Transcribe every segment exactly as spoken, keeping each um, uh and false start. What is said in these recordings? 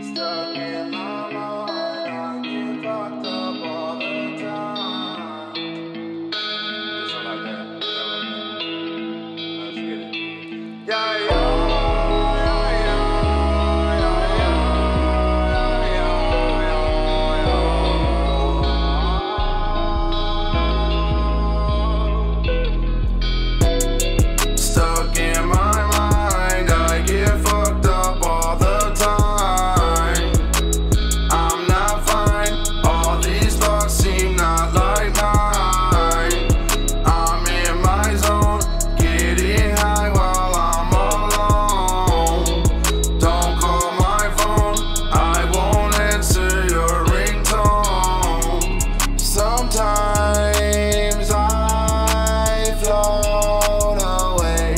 Stuck in my mind, I get fucked up all the time. It's not like that. Let's get it. Yeah, yeah. Sometimes I float away.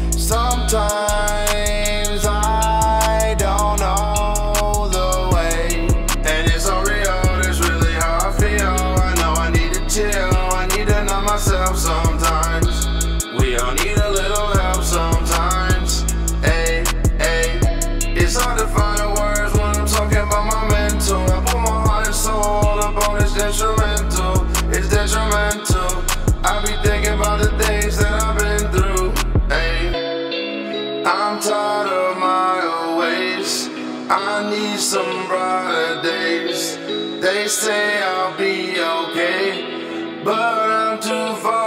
Sometimes I don't know the way. And it's so real, it's really how I feel. I know I need to chill, I need to know myself sometimes. We all need a little help sometimes. Ay, ay. It's hard to find the words when I'm talking about my mental. I put my heart and soul up on this instrumental. It's detrimental. I be thinking about the things that I've been through. Ay, I'm tired of my old ways. I need some brighter days. They say I'll be okay, but I'm too far